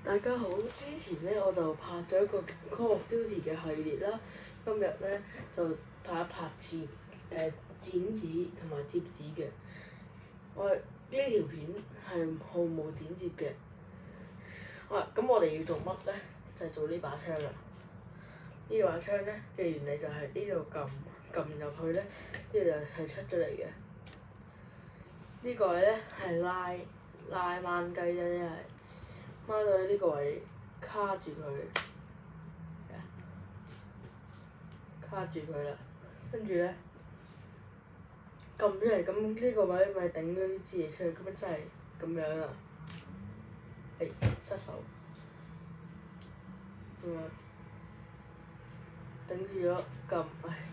大家好，之前咧我就拍咗一個 Call of Duty 嘅系列啦，今日咧就拍一拍剪紙同埋摺紙嘅。我呢條片係毫無剪接嘅。好啦，咁我哋要做乜咧？就係做呢把槍啦。呢把槍咧嘅原理就係呢度撳入去咧，呢度就係出咗嚟嘅。呢個位咧係拉掹雞啫，一係掹到呢個位卡住佢，卡住佢啦。跟住咧撳出嚟，咁呢個位咪頂咗啲支嘢出去，咁樣真係咁樣啦。失手，頂住咗撳，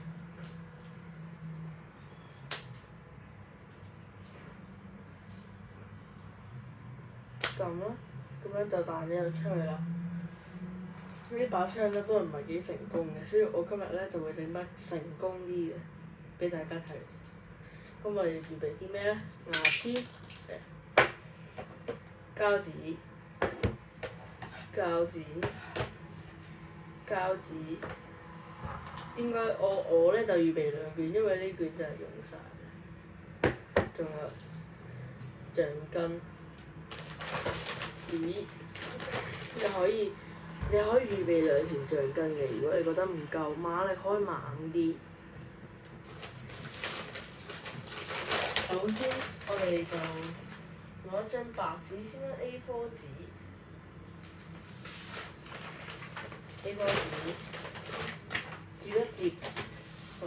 撳啦，咁樣就彈咗出去啦。呢把槍咧都唔係幾成功嘅，所以我今日咧就會整得成功啲嘅，俾大家睇。咁我哋要預備啲咩咧？牙籤、膠紙、膠紙。應該我咧就預備2卷，因為呢卷就係用晒嘅。仲有橡筋、紙，你可以預備2條橡筋嘅。如果你覺得唔夠馬力，可以猛啲。首先，我哋就攞一張白紙先啦，A4 紙。A4 紙，摺一摺佢。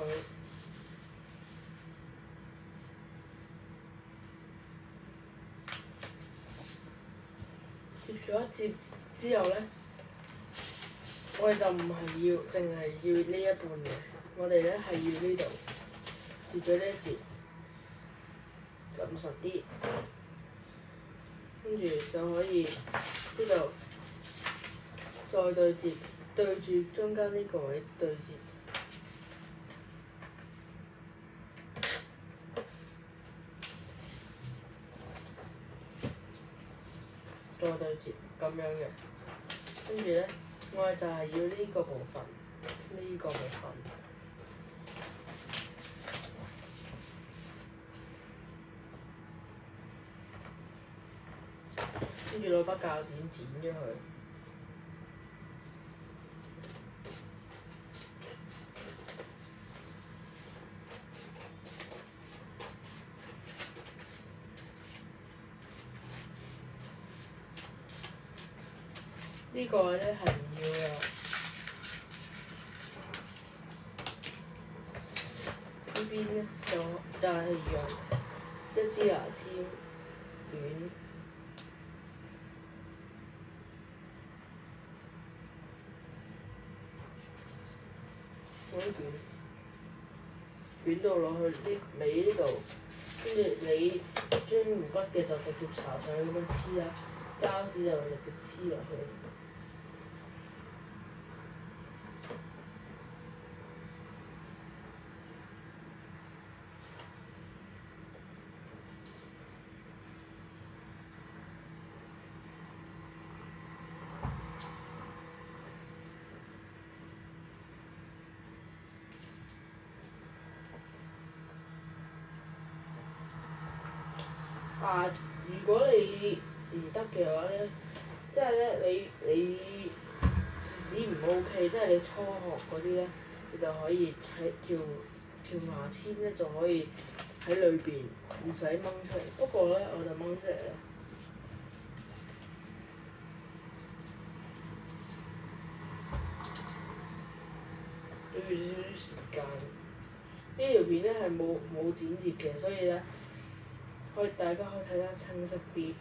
摺咗一摺之後咧，我哋就唔係淨係要呢一半嘅，我哋咧係要呢度摺咗呢一摺，撳實啲，跟住就可以呢度再對摺，對住中間呢個位對摺，再對摺咁樣嘅，跟住咧我哋就係要呢個部分，跟住攞把鉸剪剪咗佢。呢個咧係唔要嘅，呢邊咧就係用一支牙籤捲，捲到落去呢尾呢度，跟住你專門筆嘅就直接搽上去咁樣黐啦，膠紙就直接黐落去。如果你唔得嘅話咧，即係咧你紙唔 OK，即係你初學嗰啲咧，你就可以喺條牙籤咧就可以喺裏邊唔使掹出嚟。不過咧我就掹出嚟啦。都要少少時間。呢條片咧係冇剪接嘅，所以咧大家可以睇得清晰啲。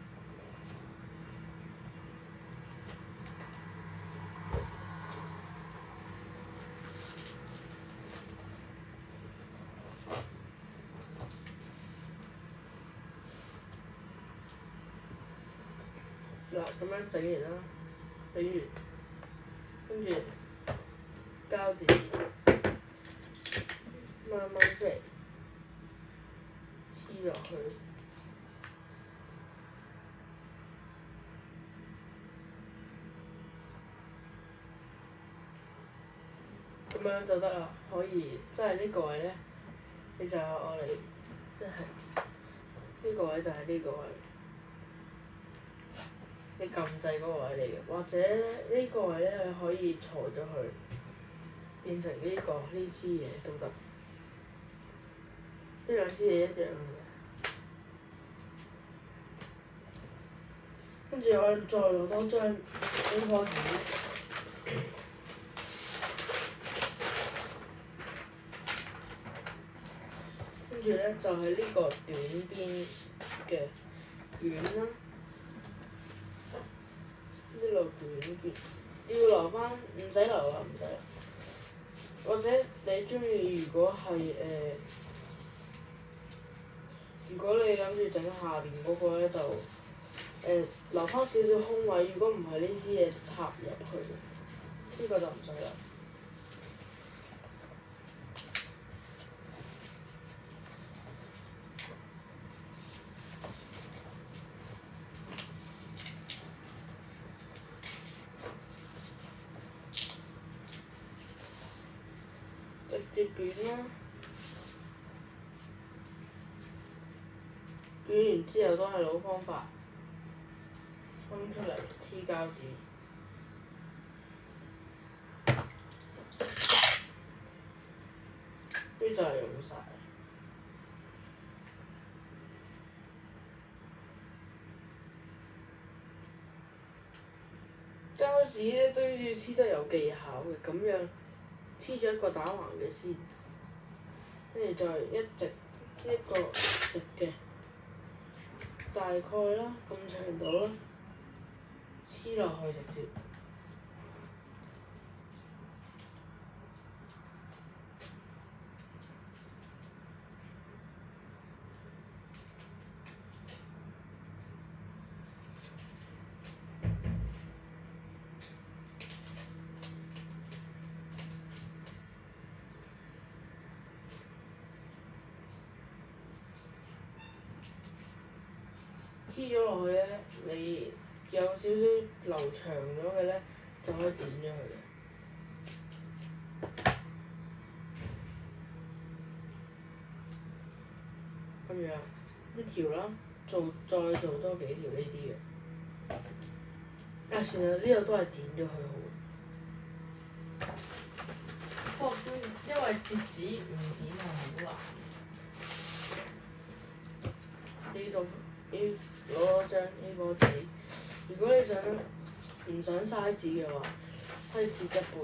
嗱，咁樣整完啦，跟住膠紙掹出嚟，黐落去。 樣就得啦，可以，即係呢個位咧，你就我嚟，即係呢個位就係呢個位，你撳掣嗰個位嚟嘅，或者咧呢個位咧你可以裁咗佢，變成呢支嘢都得，呢兩支嘢一樣嘅。跟住我再攞多張 A4 紙，跟住咧就係呢個短邊嘅卷啦，呢度短邊要留翻，唔使留啦，唔使。或者你中意，如果你諗住整下邊嗰個咧，就留翻少少空位。如果唔係呢啲嘢插入去，呢個就唔使啦。直接捲啦，捲完之後都係老方法，分出嚟黐膠紙，跟住就係用晒。膠紙咧都要黐得有技巧嘅，咁樣黐咗一個打橫嘅先，跟住再一個直嘅，大概啦咁長度啦，黐落去直接。黐咗落去咧，你有少少留長咗嘅咧，就可以剪咗佢嘅。咁樣一條啦，再做多幾條呢啲嘅。啊，算啦，呢度都係剪咗佢好。因為摺紙唔剪係好難。呢度要攞多張 A4 紙，如果你唔想嘥紙嘅話，可以摺一半。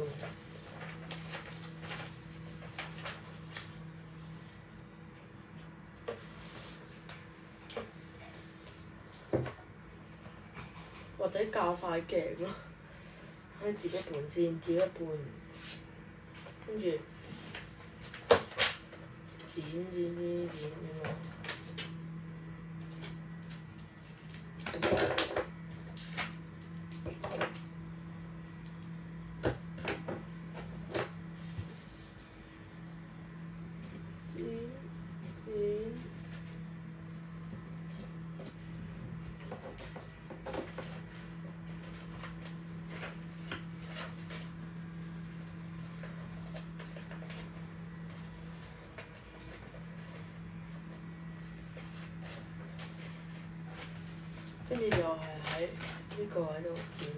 或者較塊鏡咯，可以摺一半先，摺一半，跟住剪咁樣。跟住又係喺呢個位度剪。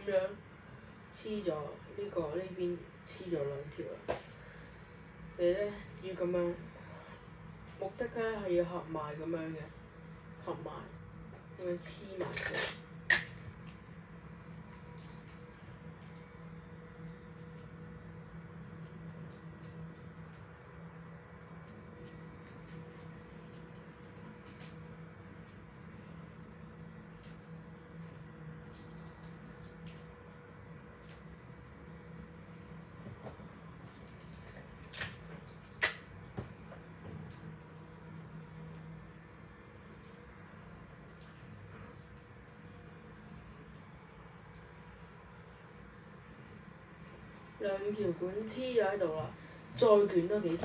樣黐咗呢邊黐咗兩條啦。你咧要咁樣，目的咧係要合埋咁樣嘅，合埋咁樣黐埋佢。兩條管黐咗喺度啦，再捲多幾條。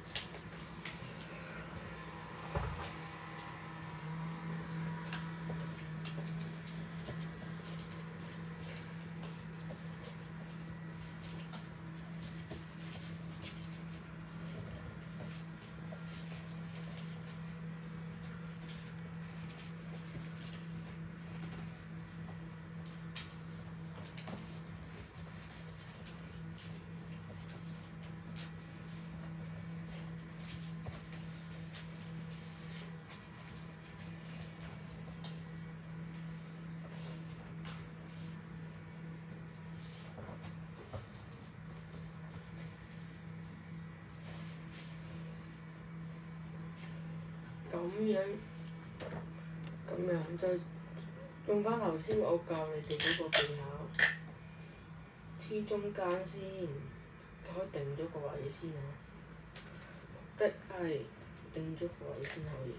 咁樣就用翻頭先我教你哋嗰個技巧，黐中間先，可以定咗個位先啊。目的係定咗個位先可以。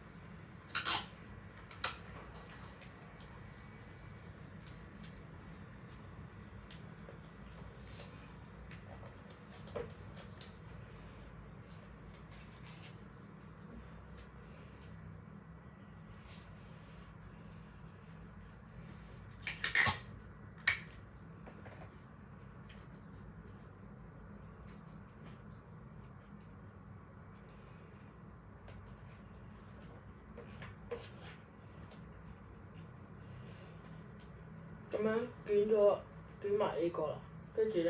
咁樣捲埋呢個啦，跟住咧，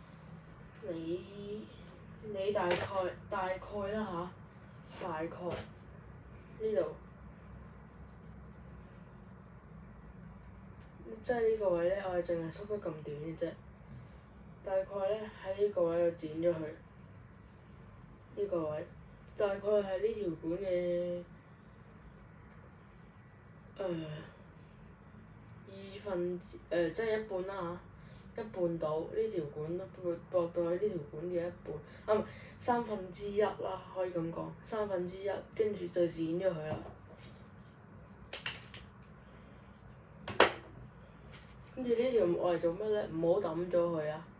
你大概啦嚇，大概呢度，即係呢個位咧，我係淨係縮得咁短嘅啫。大概咧喺呢個位度剪咗佢，呢個位大概係呢條管嘅即係一半啦嚇，一半到呢條管都駁到喺呢條管嘅一半，唔係1/3啦，可以咁講1/3，跟住就剪咗佢啦。跟住呢條我嚟做乜咧？唔好抌咗佢啊！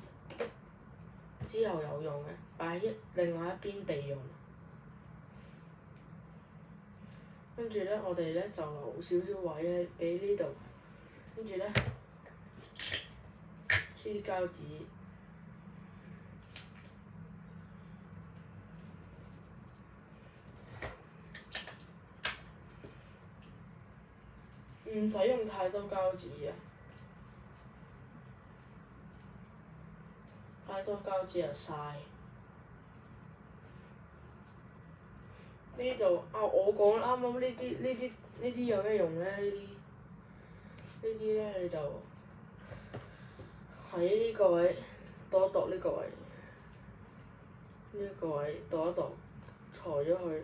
之後有用嘅，擺喺另外一邊備用。跟住咧，我哋咧就留少少位咧俾呢度，跟住咧黐啲膠紙。唔使用太多膠紙啊！太多膠紙又嘥。呢度我講啱啱呢啲有咩用咧？呢啲咧你就喺呢個位度一度呢個位，呢個位度一度，裁咗佢。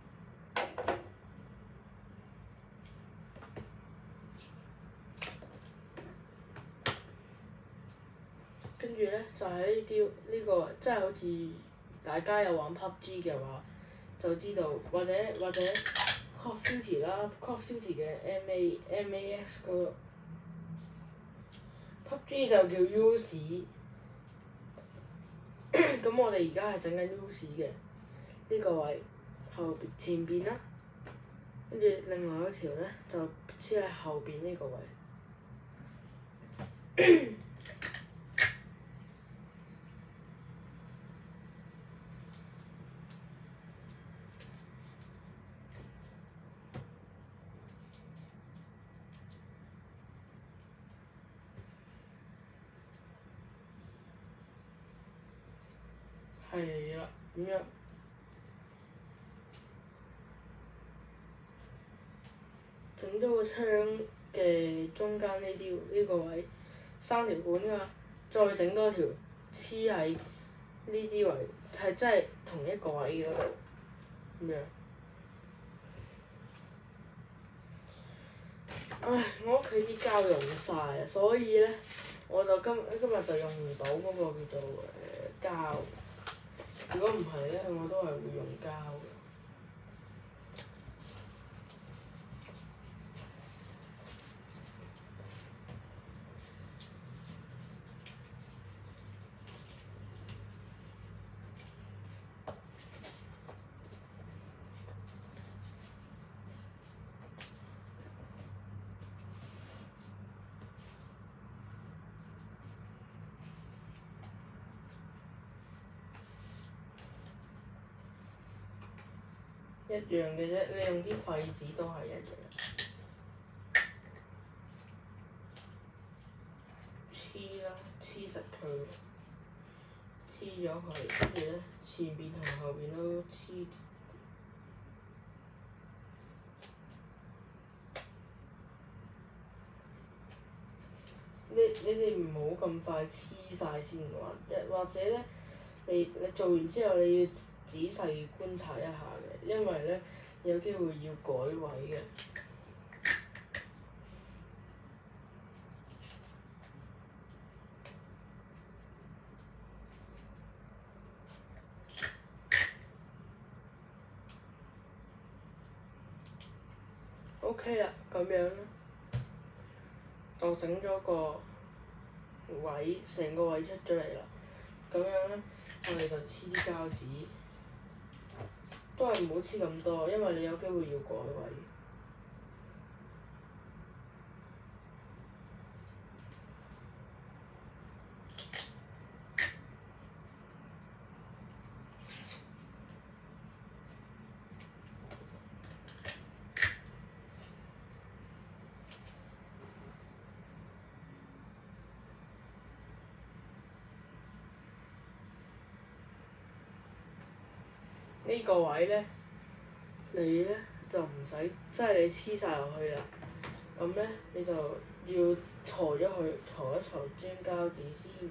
跟住咧就喺呢個，即係好似大家有玩 PUBG 嘅話，就知道或者 Call of Duty 啦 ，Call of Duty 嘅 MAX 嗰個 PUBG 就叫 U 屎。咁我哋而家係整緊 U 屎嘅呢個位前邊啦，跟住另外一條咧就黐喺後邊呢個位。 係啦，咁樣整咗個窗嘅中間呢個位3條管㗎，再整多條黐喺呢啲位，係真係同一個位嗰度咁樣。唉，我屋企啲膠用晒啊，所以咧我就今日就用唔到嗰個叫做膠。如果唔係咧，我都係會用膠嘅。一樣嘅啫，你用啲廢紙都係一樣。黐啦，黐實佢，黐咗佢，跟住咧前邊同後邊都黐。你哋唔好咁快黐晒先，或者咧，你做完之後你要仔細觀察一下嘅，因為咧有機會要改位嘅。OK 啦，咁樣咧就整咗個位，成個位出咗嚟啦。咁樣咧，我哋就黐啲膠紙，都係唔好黐咁多，因為你有機會要改位。呢個位咧，你咧就唔使，即係你黐晒落去啦。咁咧，你就要裁咗佢，裁一裁張膠紙先。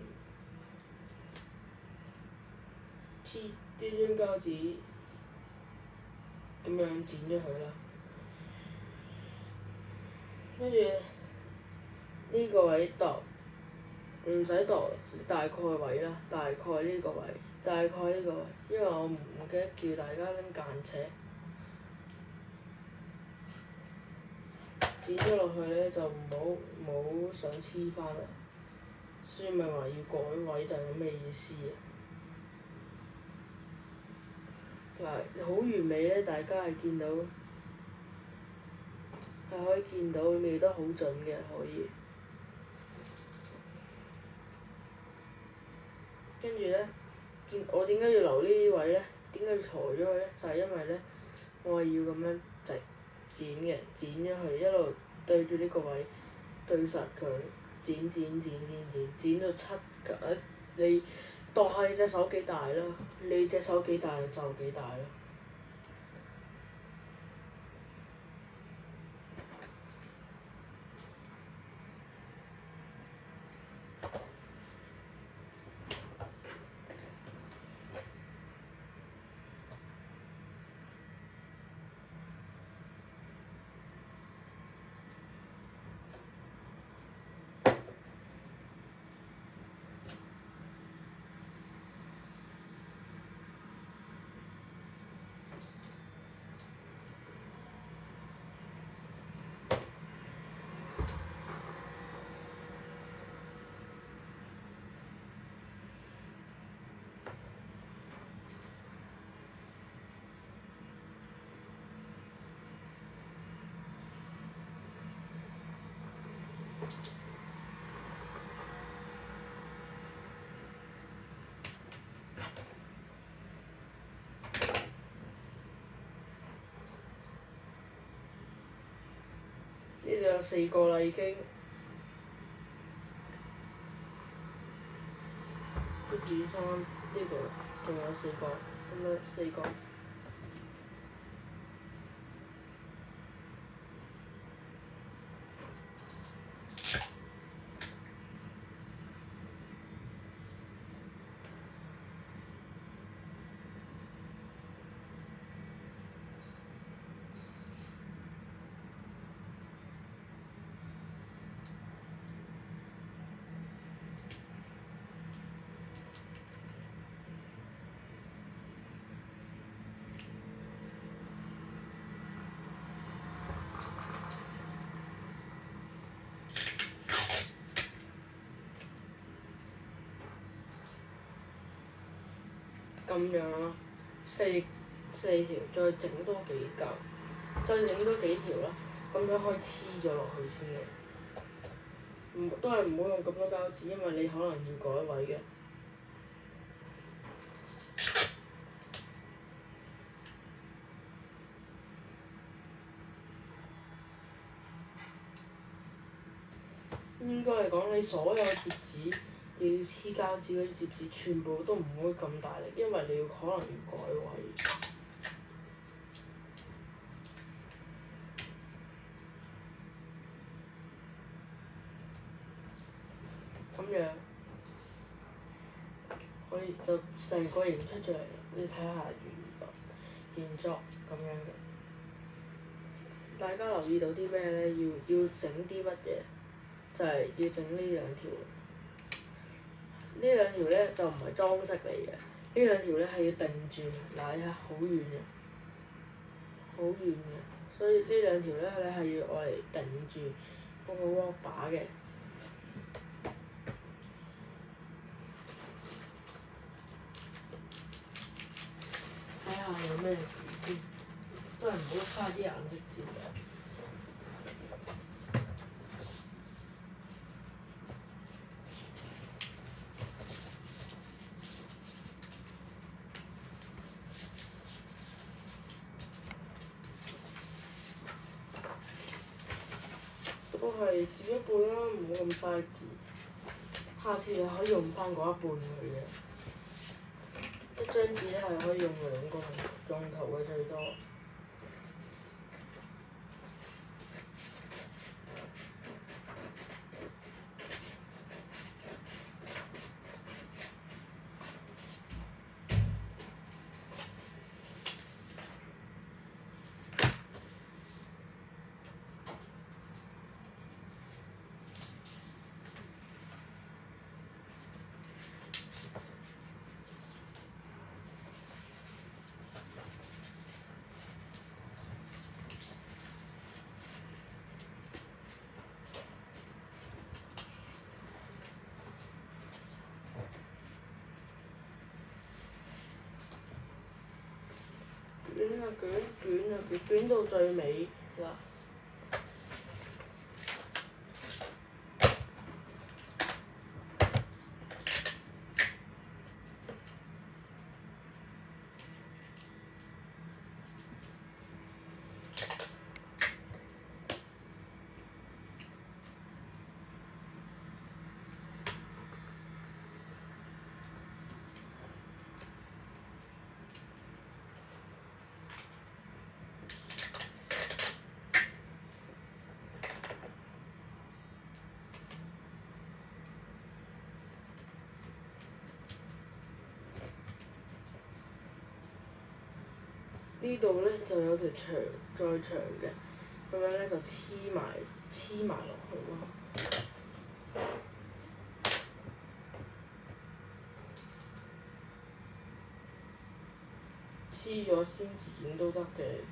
黐啲張膠紙，咁樣剪咗佢啦。跟住呢個位度，唔使度，大概位啦，大概呢個位，大概呢個位，因為我唔記得叫大家拎間尺，剪咗落去咧就唔好想黐翻啦，所以咪話要改位就係咁嘅意思啊！嗱，好完美咧，大家係見到，係可以見到描得好準嘅，可以。跟住咧，我點解要留呢啲位咧？點解要裁咗佢咧？就係因為咧，我係要咁樣直剪嘅，剪咗佢一路對住呢個位，對實佢，剪到7格。你度下你隻手幾大啦，你隻手幾大就幾大啦。呢度有4個啦已經，1、2、3呢個。 仲有4個，咁樣4個。咁樣啦，四條，再整多幾嚿，再整多幾條啦，咁樣可以黐咗落去先嘅。都係唔好用咁多膠紙，因為你可能要改位嘅。應該嚟講，你所有摺紙要黐膠紙嗰啲摺紙，全部都唔可以咁大力，因為你可能要改位。咁樣可以就成個形出咗嚟啦，你睇下原作咁樣嘅。大家留意到啲咩咧？要整啲乜嘢？就係要整呢兩條。呢兩條咧就唔係裝飾嚟嘅，呢兩條咧係要定住，嗱你睇好遠嘅，好遠嘅，所以呢兩條咧你係要愛嚟定住嗰個鑊把嘅。睇下有咩字先，都係唔好嘥啲顏色字嘅。都係佔一半啦，唔好咁嘥字。下次你可以用翻嗰一半佢嘅。一張紙係可以用2個用頭嘅最多。捲到最尾嗱。呢度咧就有條長再長嘅，咁樣咧就黐埋落去咯。黐咗先剪都得嘅。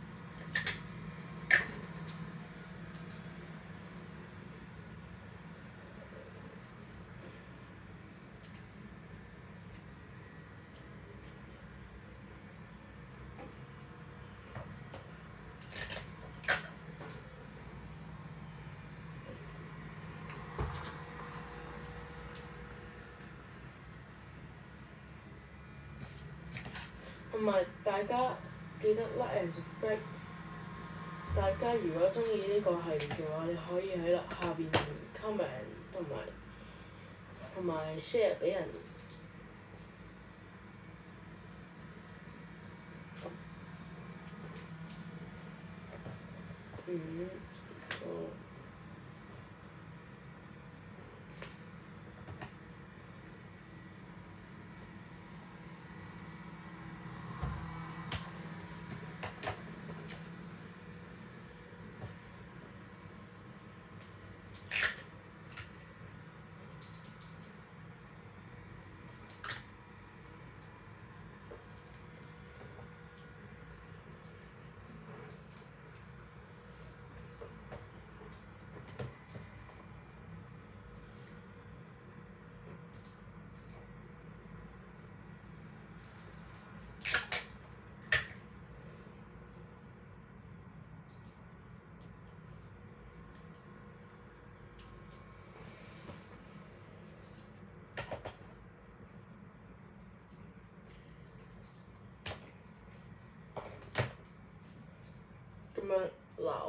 同埋大家記得 like and subscribe。大家如果中意呢個系列嘅話，你可以喺下邊 comment 同埋 share 俾人。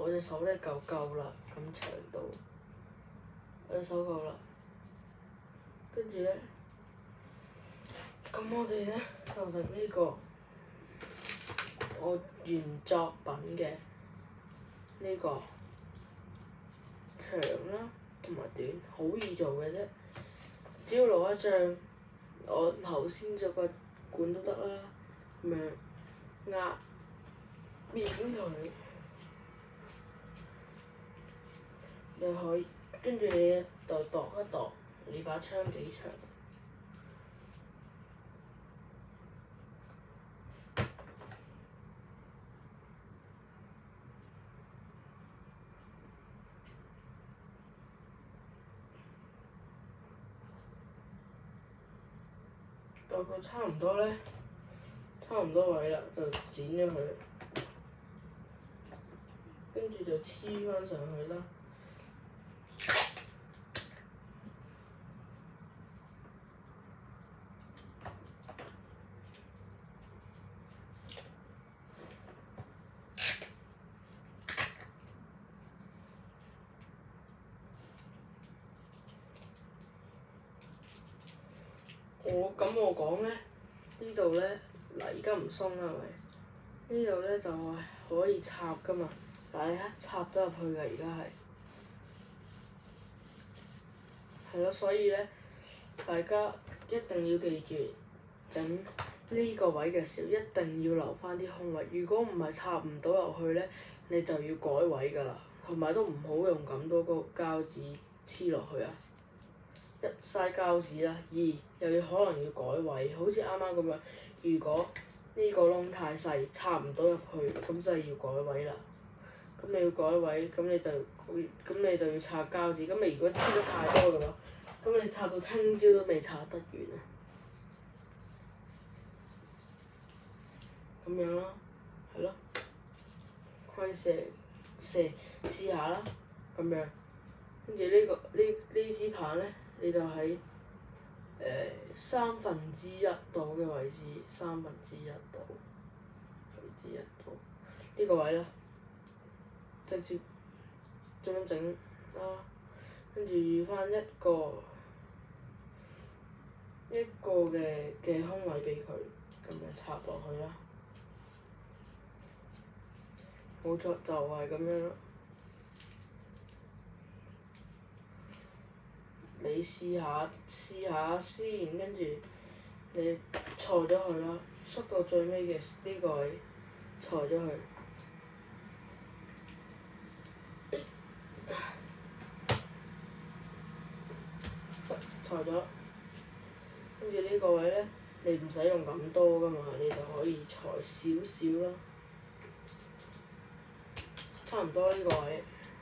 我隻手咧夠啦，咁長度，我隻手夠啦。跟住咧，咁我哋咧就整呢個我原作品嘅呢個長啦同埋短，好易做嘅啫。只要攞一張我頭先嗰個管都得啦，咁樣壓扁佢，你可以跟住你就度一度你把槍幾長。到佢差唔多咧，差唔多位啦，就剪咗佢，跟住就黐翻上去啦。我講咧，呢度咧嗱，而家唔鬆啦，係咪？呢度咧就係可以插噶嘛，但係插得入去㗎，而家係咯，所以咧，大家一定要記住整呢個位嘅時候，一定要留翻啲空位。如果唔係插唔到入去咧，你就要改位㗎啦。同埋都唔好用咁多個膠紙黐落去啊！一嘥膠紙啦，二又要可能要改位，好似啱啱咁樣。如果呢個窿太細，插唔到入去，咁就係要改位啦。咁你要改位，咁你就要插膠紙。咁你如果黐得太多嘅話，咁你插到聽朝都未插得完啊！咁樣啦，係咯，可以試下啦，咁樣。跟住呢支棒咧，你就喺1/3度嘅位置，1/3度呢個位啦，直接咁樣整啦，跟住預翻一個嘅空位俾佢，咁樣插落去啦。冇錯，就係咁樣啦。你試下先，跟住你裁咗佢啦，縮到最尾嘅呢個位，裁咗佢。裁咗，跟住呢個位咧，你唔使用咁多噶嘛，你就可以裁少少啦，差唔多呢個位。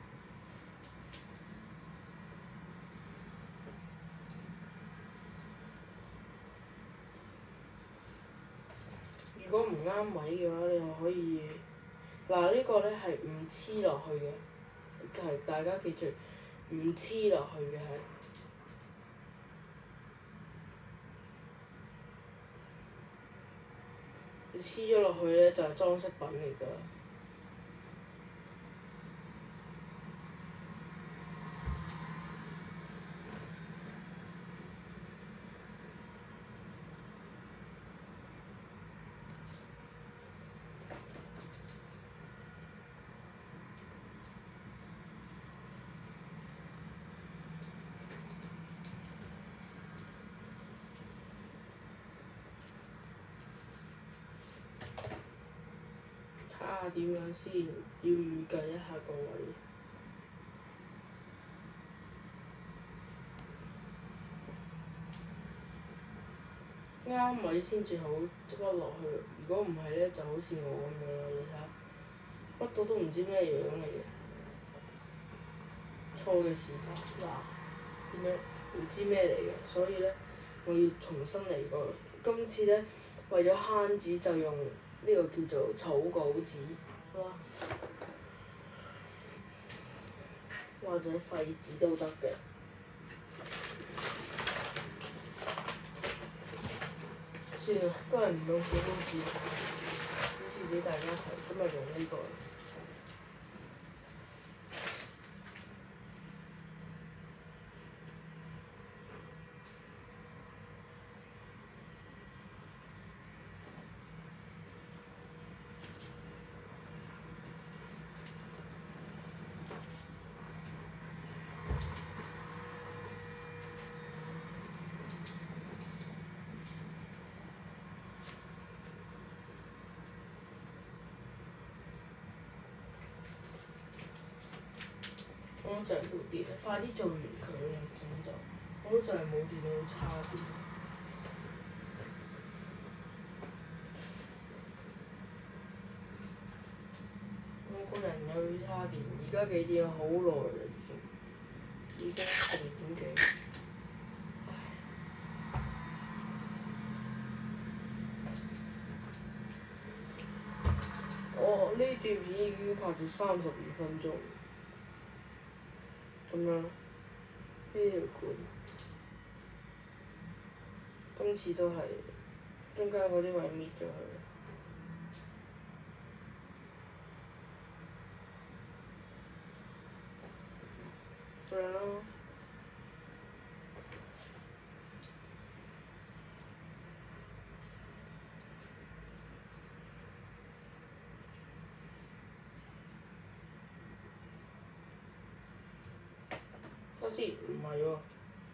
如果唔啱位嘅話，你又可以嗱，呢個咧係唔黐落去嘅，係大家記住，唔黐落去嘅係。你黐咗落去咧，就係裝飾品嚟㗎。睇下點樣先，要預計一下個位。啱位先至好執得落去，如果唔係咧，就好似我咁樣啦，你睇下，屈到都唔知咩樣嚟嘅。錯嘅時間嗱，點樣唔知咩嚟嘅，所以咧我要重新嚟過。今次咧為咗慳紙，就用呢個叫做草稿紙啦，或者廢紙都得嘅。算啦，都係唔用草稿紙，只是俾大家睇，今日用呢個。 啱就係部電，快啲做完佢啦，咁就我都就係冇電腦插電。我個人又要插電，而家幾點啊？好耐啦已經10點幾。我呢段片已經拍咗32分鐘，咁樣呢條管，今次都係中間嗰啲位搣咗佢。咁樣咯。嗰時唔係喎。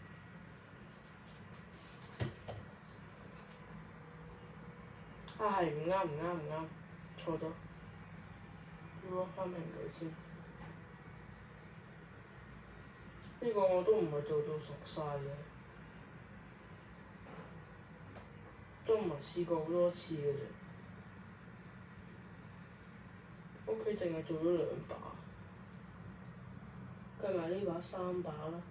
係唔啱，錯咗。要攞翻平佢先。呢個我都唔係做到熟晒嘅，都唔係試過好多次嘅啫。屋企淨係做咗2把，計埋呢把3把啦。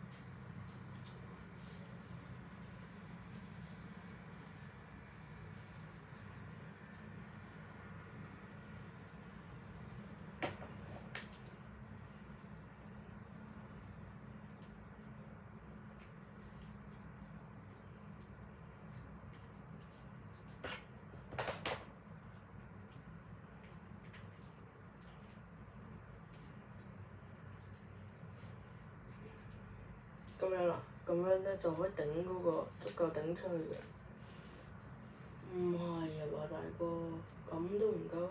咁樣啦，咁樣咧就可以頂嗰個足夠頂出去嘅。唔係啊嘛，大哥，咁都唔夠？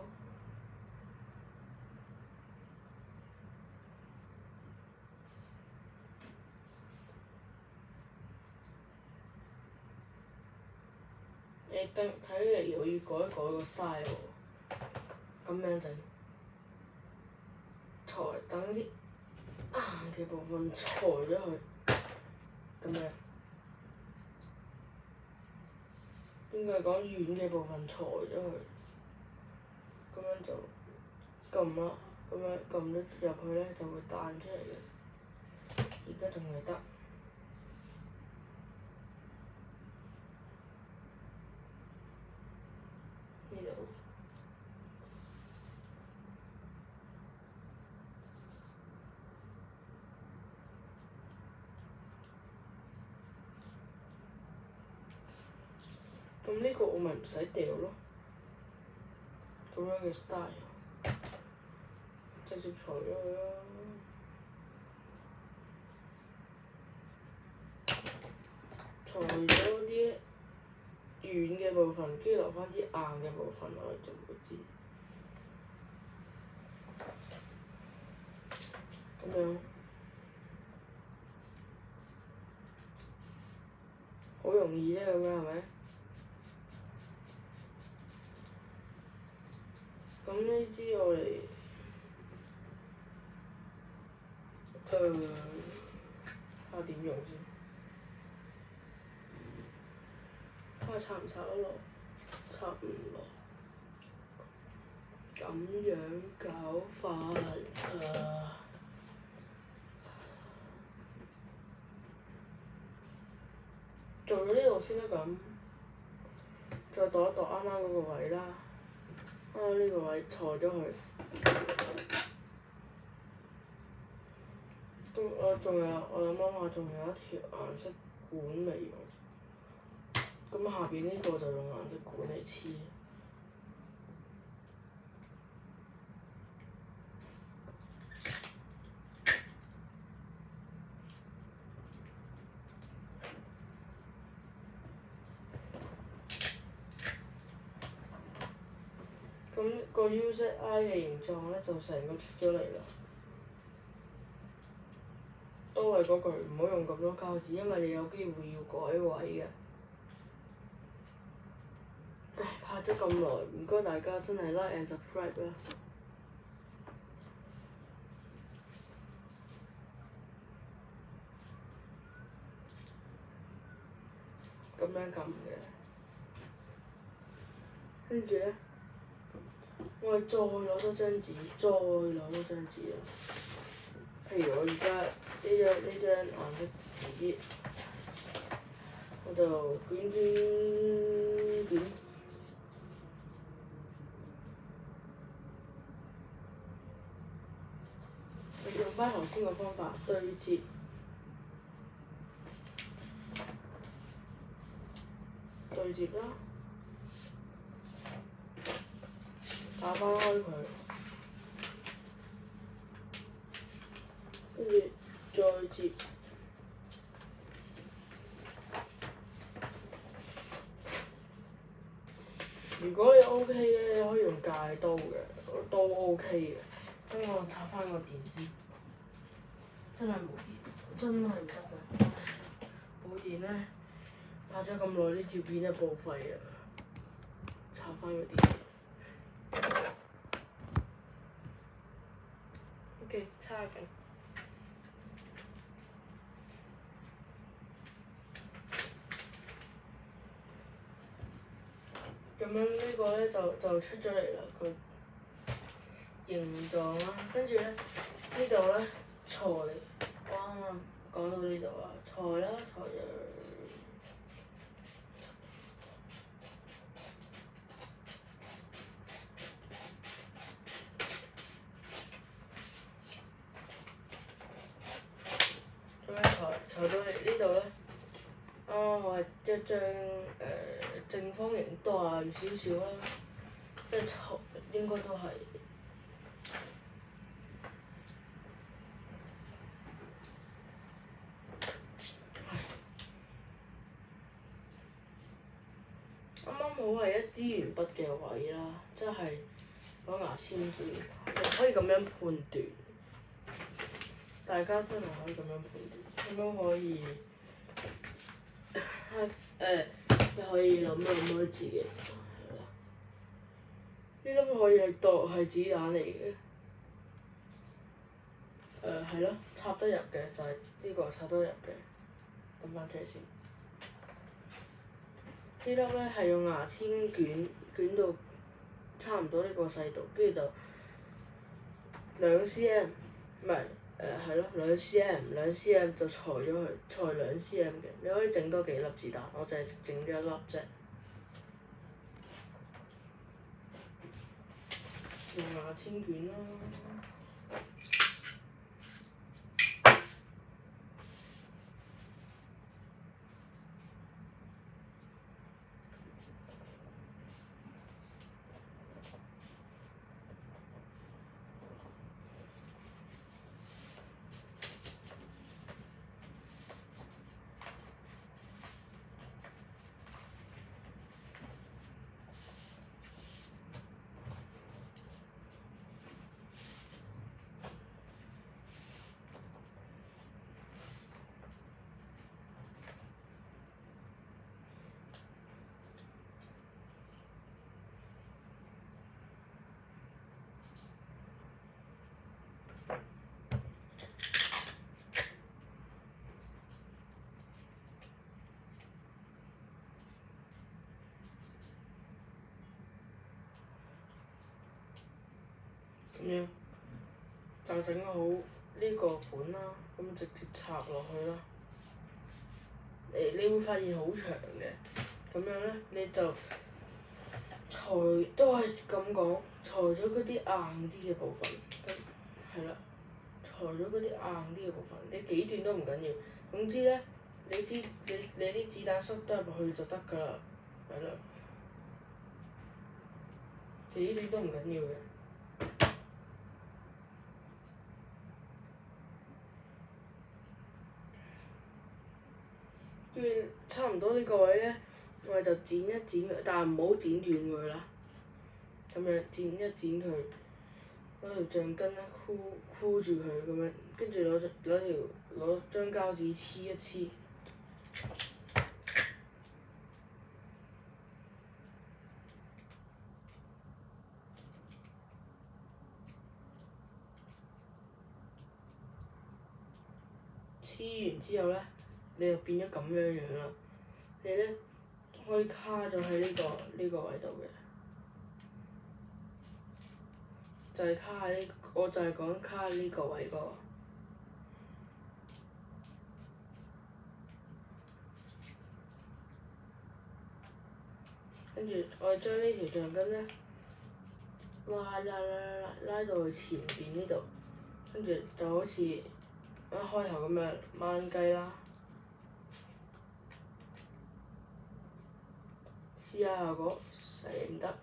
睇嚟我要改一改個 style 喎，咁樣整，等啲硬嘅部分裁咗佢，咁樣。應該係講軟嘅部分裁咗佢，咁樣就撳啦，咁樣撳咗入去咧就會彈出嚟嘅。而家仲未得。呢度。咁呢個我咪唔使掉咯，咁樣嘅 style， 直接裁咗佢啦。裁咗啲軟嘅部分，跟住留翻啲硬嘅部分落去就會知。咁樣，好容易啫，咁樣係咪？咁呢支我嚟，睇下點用先。睇下插唔插得落？插唔落。咁樣搞法啊！做咗呢度先啦，咁再度一度啱啱嗰個位啦，啱啱呢個位裁咗佢。我諗下，仲有一條顏色管未用，咁下邊呢個就用顏色管嚟黐。咁個 UZI 嘅形狀咧就成個出咗嚟啦。都係嗰句，唔好用咁多膠紙，因為你有機會要改位嘅。唉，拍咗咁耐，唔該大家真係 like and subscribe 啦。 咁樣撳嘅，跟住咧，我哋再攞多張紙，再攞多張紙啊！譬如我而家呢張顏色紙，我就捲，你用翻頭先個方法對接。對接啦，打翻開佢，跟住再接。如果你 OK 咧，你可以用戒刀嘅，都 OK 嘅。等我插翻個電先，真係冇電，真係唔得㗎。冇電咧，拍咗咁耐，呢條片就報廢啦。插翻個電。OK， 插緊。咁樣呢個咧就出咗嚟啦，個形狀啦，跟住咧呢度咧材，我啱啱講到呢度啦，材啦，材料。咁樣裁到嚟呢度咧，啱啱我係一張正方形大少少啦，即係應該都係。啱啱好係一支鉛筆嘅位啦，即係攞牙籤紙，可以咁樣判斷。大家真係可以咁樣判斷，咁樣可以你可以諗開自己。呢粒可以係子彈嚟嘅。係咯，插得入嘅就係呢個插得入嘅，揼翻出嚟先。呢粒咧係用牙籤捲到差唔多呢個細度，跟住就2cm，唔係係咯2cm就裁咗佢，裁2cm嘅。你可以整多幾粒子彈，我就係整咗一粒啫。用牙籤捲啦。咁樣就整好呢個款啦，咁直接插落去啦。你會發現好長嘅，咁樣咧你就裁都係咁講，裁咗嗰啲硬啲嘅部分，係啦，裁咗嗰啲硬啲嘅部分，你幾段都唔緊要。總之咧，你啲子彈塞得入去就得㗎啦，係啦，幾段都唔緊要嘅。跟住差唔多呢個位咧，我哋就剪一剪佢，但係唔好剪斷佢啦。咁樣剪一剪佢，攞條橡筋咧箍住佢咁樣，跟住攞張膠紙黐一黐。黐完之後咧，你就變咗咁樣樣啦。 你咧可以卡咗喺呢個位度嘅，就係卡喺我就係講卡喺呢個位個。跟住我哋將呢條橡筋咧拉到去前邊呢度，跟住就好似一開頭咁樣掹雞啦。試下效果，死唔得，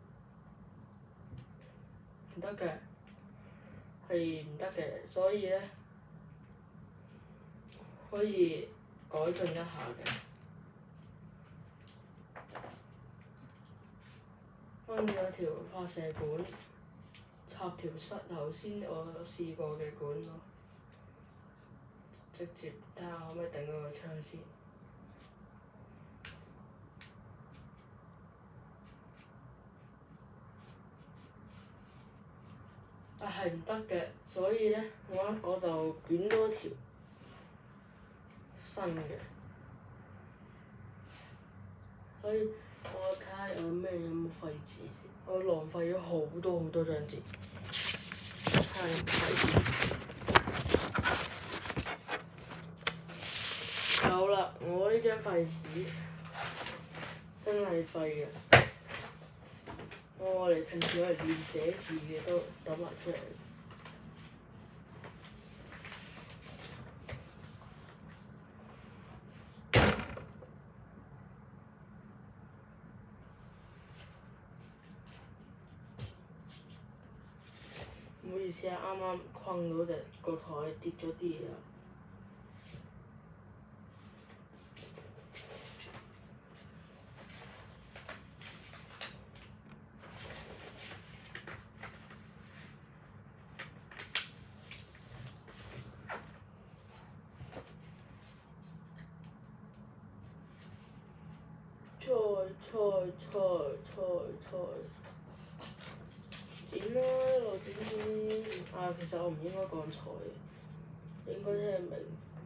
唔得嘅，係唔得嘅，所以咧可以改進一下嘅。掹咗條發射管，插條頭先我試過嘅管咯，直接睇下可唔可以頂到個窗先。係唔得嘅，所以咧我就捲多條新嘅，所以我睇下有咩有冇廢紙先。我浪費咗好多張紙，睇下有冇廢紙。有啦，我呢張廢紙真係廢嘅。我哋平時攞嚟練寫字嘅都抌埋出嚟。唔好意思啊，啱啱困到個台跌咗啲嘢啊！菜，剪啦，一路剪。其實我唔應該講菜嘅，應該聽明。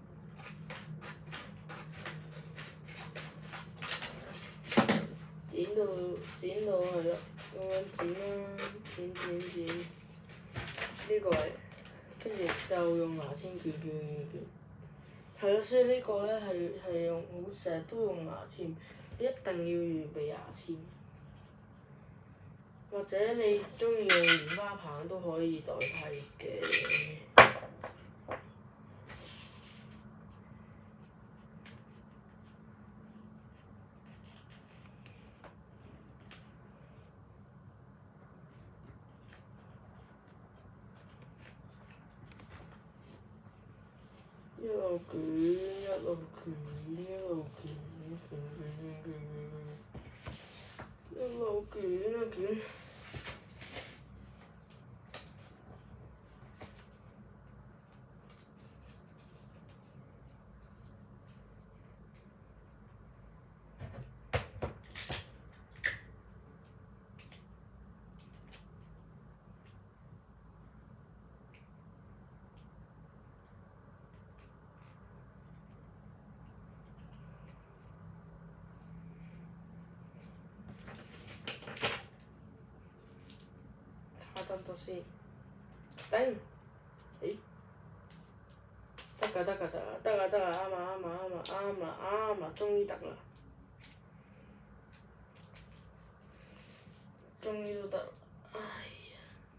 剪到係啦，咁樣剪啦，剪呢個位，跟住就用牙籤捲。係咯，所以呢個咧係用好成日都用牙籤，一定要預備牙籤。或者你中意用棉花棒都可以代替嘅。一路捲。得唔得先？頂！咦？得㗎，啱啦，終於得啦！終於都得，哎呀！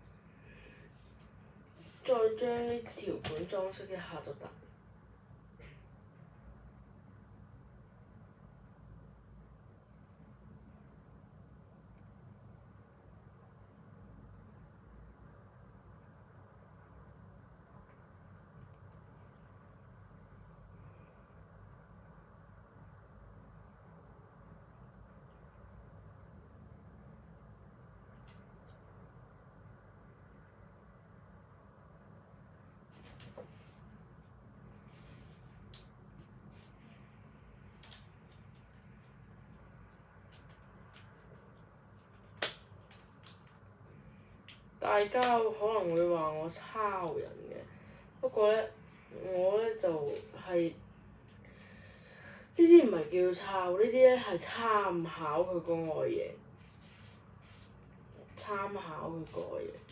再將呢條管裝飾一下就得。大家可能會話我抄人嘅，不過咧，我咧就係啲唔係叫抄，呢啲咧係參考佢個外形，參考佢個外形。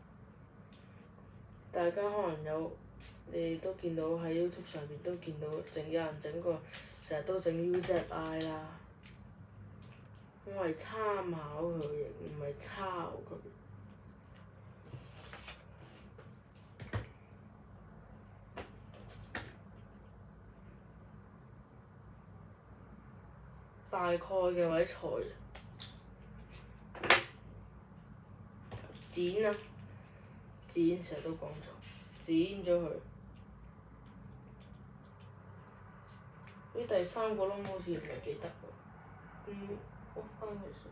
大家可能你哋都見到喺 YouTube 上面都見到有人整過，成日都整 UZI 啦。我係參考佢型，唔係抄佢。大概嘅位裁剪啊，剪成日都講錯，剪咗佢。呢第三個窿好似唔係幾得喎，我翻嚟先。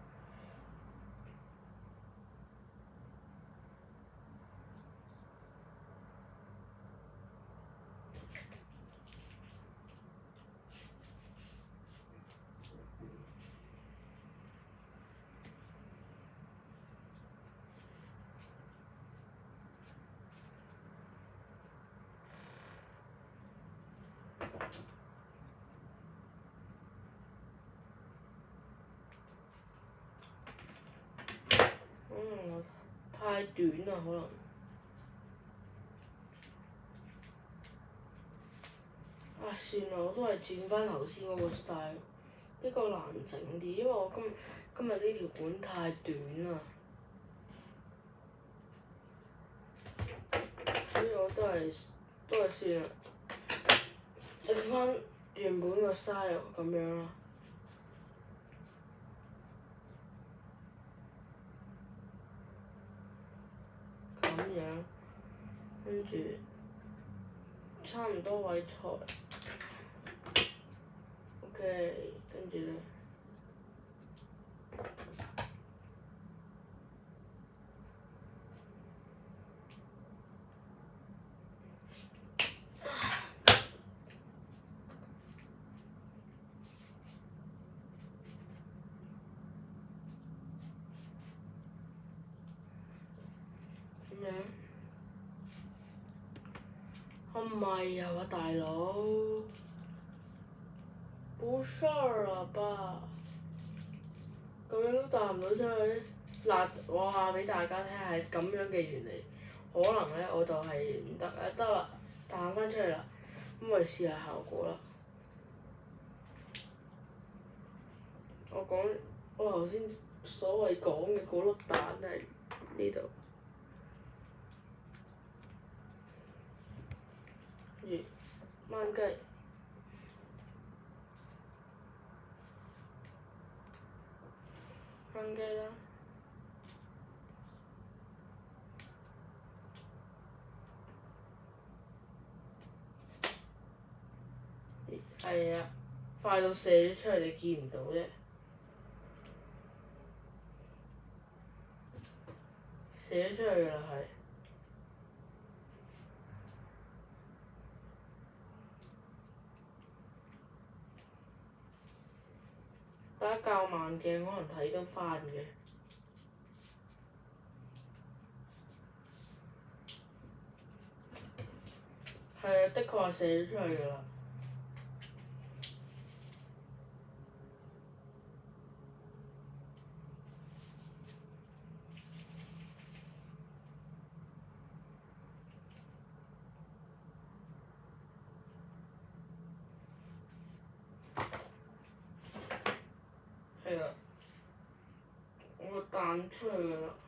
太短啦，可能。唉，算啦，我都係轉翻頭先嗰個 style，呢個難整啲，因為我今日呢條管太短啦，所以我都係算啦，整翻原本個 style 咁樣啦。咁樣，跟住差唔多位裁。OK， 跟住咧，咁樣，唔係啊，大佬，冇事兒啦吧？咁樣都彈唔到出去。嗱，我話俾大家聽係咁樣嘅原理，可能咧我就係唔得啊，得啦，彈翻出嚟啦，咁咪試下效果啦。我頭先所謂講嘅嗰粒蛋係呢度。燜雞，燜雞啦。係啊，快到射咗出嚟，你見唔到啫。射咗出去㗎啦，係。大家較慢鏡可能睇到翻嘅。係啊，的確係射咗出去㗎啦。係啊，我彈出去㗎啦。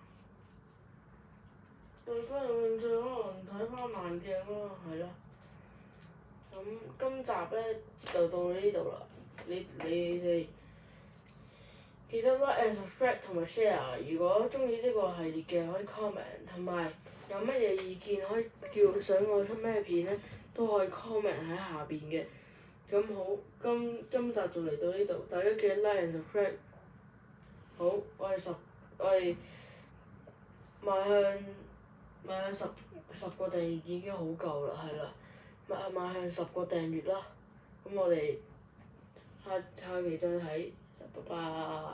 大家有興趣可能睇翻慢鏡啦，係啦。咁今集咧就到呢度啦。你哋記得 like and subscribe 同埋 share。如果中意呢個系列嘅可以 comment， 同埋有乜嘢意見可以想我出咩片咧，都可以 comment 喺下邊嘅。咁好，今集就嚟到呢度，大家記得 like and subscribe。好，我哋邁向十個訂閱已經好夠啦，係啦，邁向10個訂閱啦，咁我哋下期再睇，拜拜。